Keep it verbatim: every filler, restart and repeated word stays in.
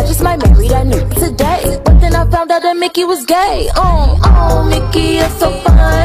I just might marry that nigga today. But then I found out that Mickey was gay. Oh, oh, Mickey, you're so fine.